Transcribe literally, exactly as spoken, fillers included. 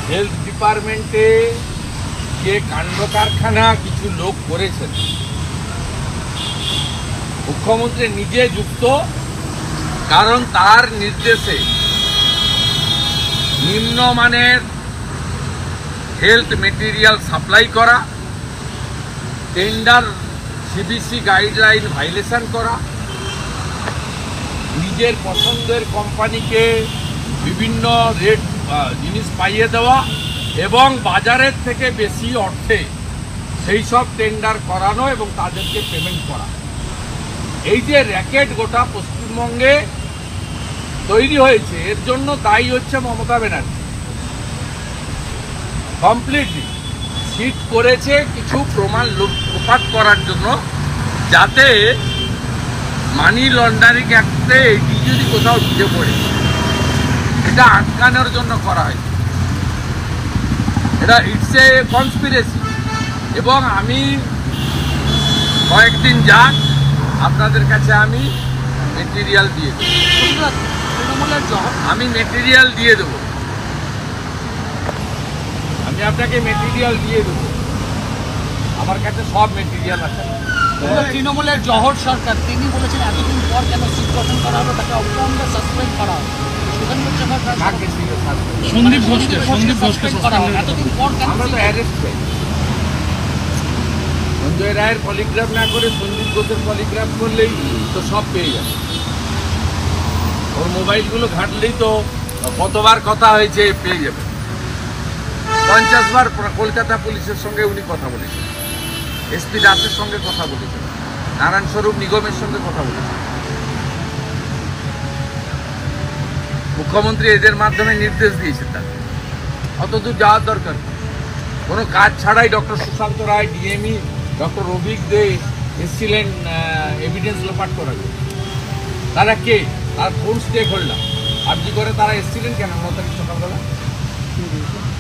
Health ডিপার্টমেন্টে যে কাণ্ড কারখানা কিছু লোক করেছেন, মুখ্যমন্ত্রী নিজে যুক্ত, কারণ তার নির্দেশে নিম্নমানের হেলথ মেটেরিয়াল সাপ্লাই করা, টেন্ডার সিবিসি গাইডলাইন ভাইলেশন করা, নিজের পছন্দের কোম্পানিকে বিভিন্ন রেট জিনিস পাইয়ে দেওয়া এবং বাজারের থেকে বেশি অর্থে সেই সব টেন্ডার করানো এবং তাদেরকে পেমেন্ট করা। এই যে র্যাকেট গোটা পশ্চিমবঙ্গে তৈরি হয়েছে, এর জন্য দায়ী হচ্ছে মমতা ব্যানার্জি। কমপ্লিটলি সিট করেছে কিছু প্রমাণ লোপাট করার জন্য, যাতে মানি লন্ডারিং অ্যাক্টে এটি যদি কোথাও ঢুকে পড়ে, এটা আটকানোর জন্য করা হয়েছে। এটা ইটস এ কনস্পিরেসি। এবং আমি কয়েকদিন যাক আপনাদের কাছে আমি মেটেরিয়াল দিয়ে দেবো, আমি মেটেরিয়াল দিয়ে দেবো আমি আপনাকে মেটেরিয়াল দিয়ে দেবো আমার কাছে সব মেটেরিয়াল আছে। তৃণমূলের জহর সরকার তিনি বলেছেন এতদিন পর কেন সিট গঠন করা হলো, তাকে অবিলম্বে সাসপেন্ড করা হবে। সন্দীপ ঘোষকে সন্দীপ ঘোষকে এতদিন পর কেন? আমরা তো অ্যারেস্ট চাই। সঞ্জয় রায়ের পলিগ্রাফ না করে সন্দীপ ঘোষের পলিগ্রাফ করলেই তো সব পেয়ে যাবে। ওর মোবাইলগুলো ঘাটলেই তো কতবার কথা হয়েছে পেয়ে যাবে। পঞ্চাশ বার কলকাতা পুলিশের সঙ্গে উনি কথা বলেছেন, এসপি দাসের সঙ্গে কথা বলেছেন, নারায়ণ স্বরূপ নিগমের সঙ্গে কথা বলেছেন। মুখ্যমন্ত্রী এদের মাধ্যমে নির্দেশ দিয়েছেন, তার অতদূর যাওয়ার দরকার। কোনো কাজ ছাড়াই doctor Sushanta Roy, DME doctor Abhik Dey এসছিলেন এভিডেন্স লোপাট করার জন্য। তারা কে? তার কোন স্টেক হোল্ডার? আর কি করে তারা এসছিলেন কেন ন তারিখ সকালবেলা?